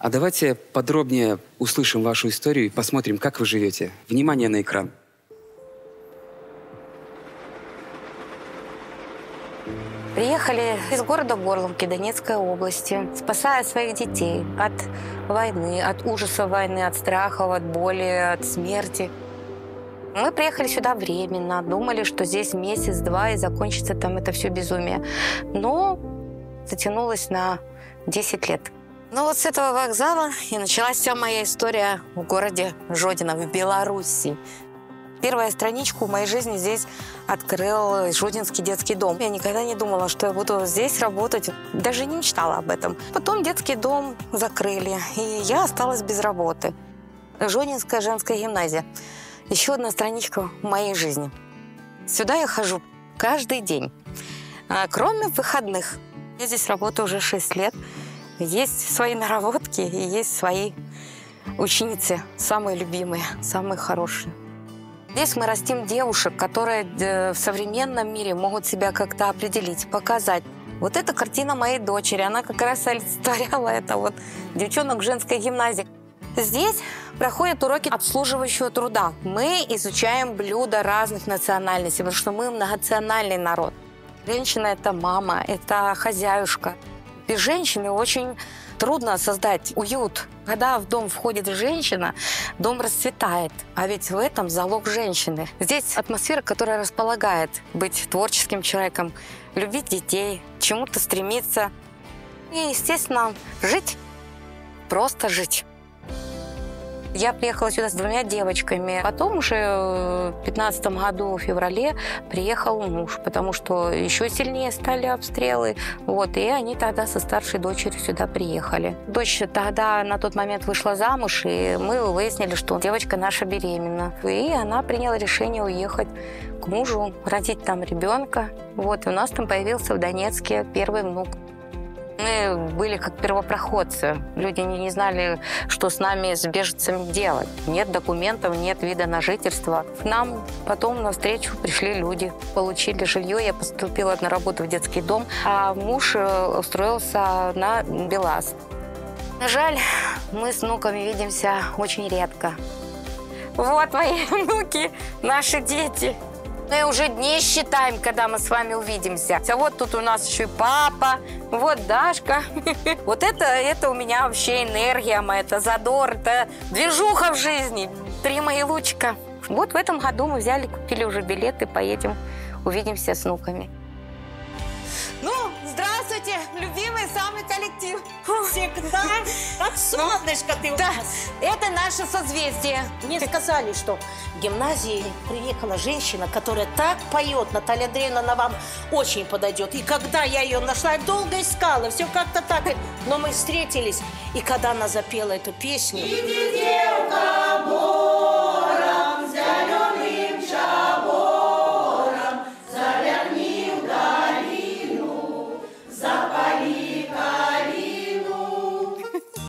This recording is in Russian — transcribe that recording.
А давайте подробнее услышим вашу историю и посмотрим, как вы живете. Внимание на экран. Приехали из города Горловки Донецкой области, спасая своих детей от войны, от ужаса войны, от страхов, от боли, от смерти. Мы приехали сюда временно, думали, что здесь месяц-два и закончится там это все безумие. Но затянулось на 10 лет. Ну вот с этого вокзала и началась вся моя история в городе Жодино, в Беларуси. Первая страничку в моей жизни здесь открыл Жодинский детский дом. Я никогда не думала, что я буду здесь работать. Даже не мечтала об этом. Потом детский дом закрыли, и я осталась без работы. Жодинская женская гимназия. Еще одна страничка в моей жизни. Сюда я хожу каждый день, кроме выходных. Я здесь работаю уже 6 лет. Есть свои наработки и есть свои ученицы, самые любимые, самые хорошие. Здесь мы растим девушек, которые в современном мире могут себя как-то определить, показать. Вот эта картина моей дочери, она как раз олицетворяла это вот девчонок в женской гимназии. Здесь проходят уроки обслуживающего труда. Мы изучаем блюда разных национальностей, потому что мы многонациональный народ. Женщина – это мама, это хозяюшка. Без женщины очень трудно создать уют. Когда в дом входит женщина, дом расцветает. А ведь в этом залог женщины. Здесь атмосфера, которая располагает быть творческим человеком, любить детей, чему-то стремиться. И, естественно, жить. Просто жить. Я приехала сюда с 2 девочками. Потом уже в 2015 году, в феврале, приехал муж, потому что еще сильнее стали обстрелы. Вот, и они тогда со старшей дочерью сюда приехали. Дочь тогда на тот момент вышла замуж, и мы выяснили, что девочка наша беременна. И она приняла решение уехать к мужу, родить там ребенка. Вот, и у нас там появился в Донецке первый внук. Мы были как первопроходцы. Люди не знали, что с нами, с беженцами делать. Нет документов, нет вида на жительство. К нам потом навстречу пришли люди, получили жилье. Я поступила на работу в детский дом, а муж устроился на БелАЗ. Жаль, мы с внуками видимся очень редко. Вот мои внуки, наши дети. Мы уже дней считаем, когда мы с вами увидимся. А вот тут у нас еще и папа, вот Дашка. Вот это у меня вообще энергия моя, это задор, это движуха в жизни. 3 мои лучика. Вот в этом году мы взяли, купили уже билеты, поедем, увидимся с внуками. Ну, здравствуйте, любимый самый коллектив. Всегда как солнышко ты у нас. Это наше созвездие. Мне сказали, что в гимназии приехала женщина, которая так поет. Наталья Андреевна, она вам очень подойдет. И когда я ее нашла, я долго искала, все как-то так. Но мы встретились, и когда она запела эту песню...